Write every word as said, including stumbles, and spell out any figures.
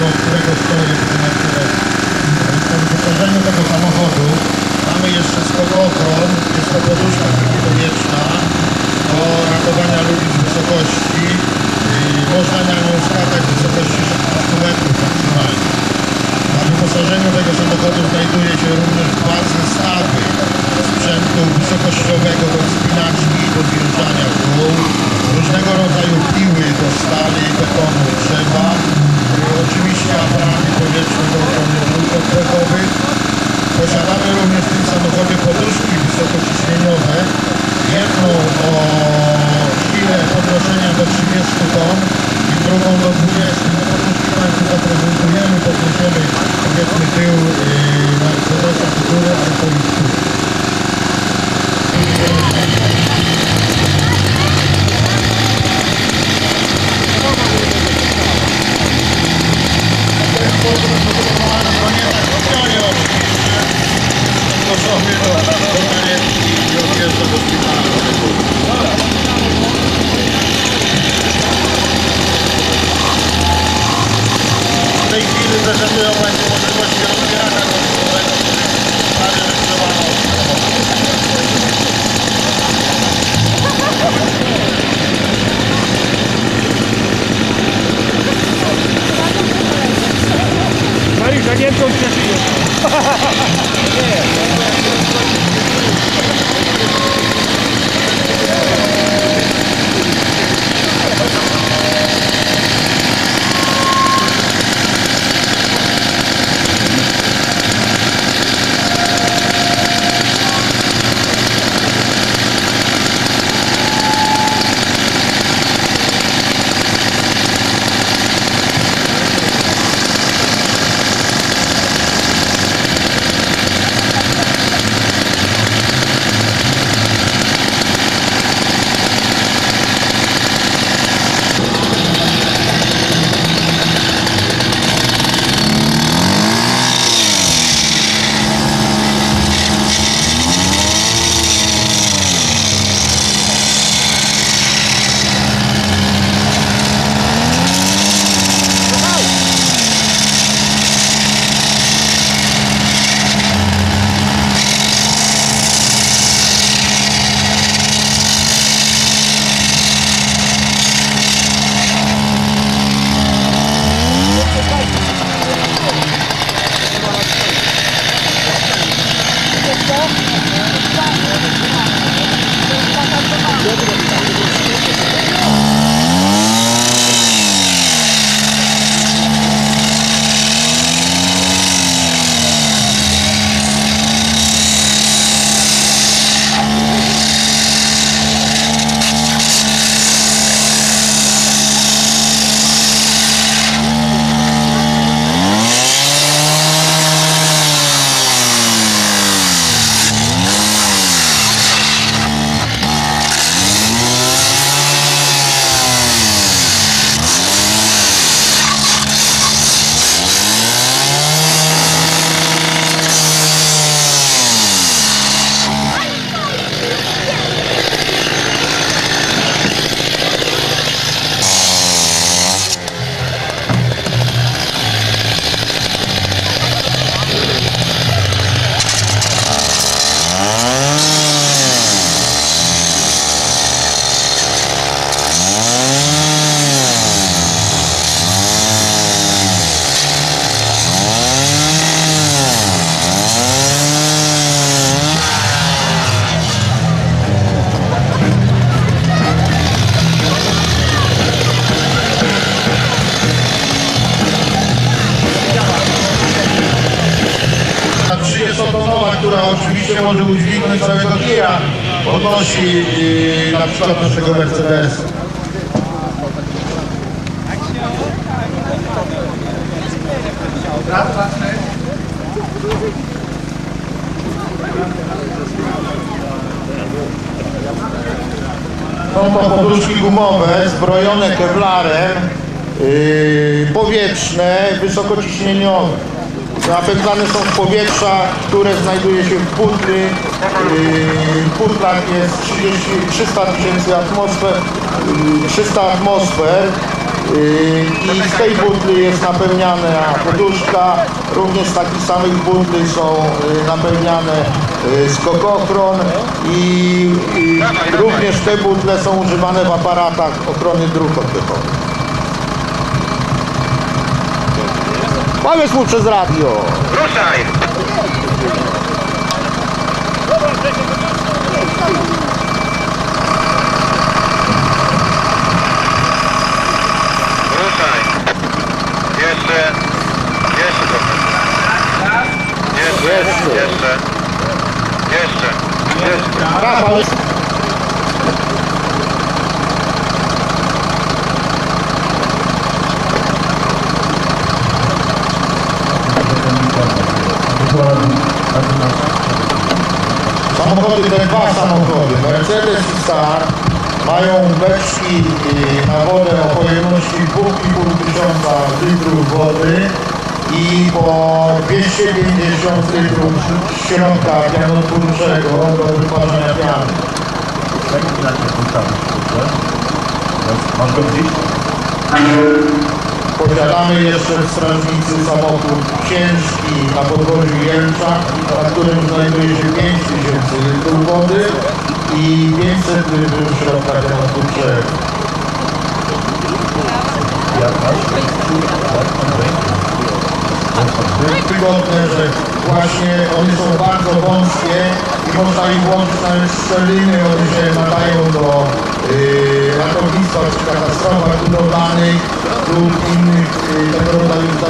koło którego stoję przy Mercedesie. W tym wyposażeniu tego samochodu mamy jeszcze skokochron, jest to poduszka przeciwpowietrzna do ratowania ludzi z wysokości. Można na nią skakać w wysokości szesnaście metrów maksymalnie. Na wyposażeniu tego samochodu znajduje się również dwa zestawy sprzętu wysokościowego do wspinaczki i do zjeżdżania w dół, różnego rodzaju piły do stali, betonu, drzewa, oczywiście aparaty powietrzne do ochrony dróg oddechowych. Posiadamy również w tym samochodzie poduszki wysokociśnieniowe, jedną o sile podnoszenia do trzydziestu ton i drugą do dwudziestu. Te poduszki Państwu zaprezentujemy, podniesiemy powiedzmy tył yy, Mercedesa do góry, ale to już tu. W tej chwili prezentują Państwu możliwości rozbierania kontrolnego prawie wykrzyżowaną. Mariusz, a Niemcom przeżyją. Która oczywiście może udźwignąć całego tira, podnosi yy, na przykład naszego Mercedesa. Są to poduszki gumowe, zbrojone kevlarem, yy, powietrzne, wysokociśnieniowe. Napędzane są w powietrza, które znajduje się w butli. W butlach jest trzysta tysięcy atmosfer, trzysta atmosfer. Yy, I z tej butli jest napełniana poduszka. Również z takich samych butli są yy, napełniane yy, skokochron i yy, również te butle są używane w aparatach ochrony dróg oddechowych. Powiedz mu przez radio. Ruszaj! Ruszaj! Jeszcze! Jeszcze trochę! Jeszcze! Jeszcze. Jeszcze! Jeszcze! Jeszcze! Rafał. Samochody, te dwa samochody, Mercedes i Star, mają beczki y, na wodę o pojemności dwa i pół tysiąca litrów wody i po dwieście pięćdziesiąt litrów środka pianotwórczego do wyparzenia piany. Masz go gdzieś? Posiadamy jeszcze w strażnicy samochód ciężki na podwoziu Jelcza, na którym znajduje się pięć tysięcy litrów wody i pięćset litrów środka pianotwórczego. Wygodne, że właśnie one są bardzo wąskie i można ich włączyć nawet szczeliny, one się nadają do yy, ratownictwa przy katastrofach budowlanych lub innych yy, tego rodzaju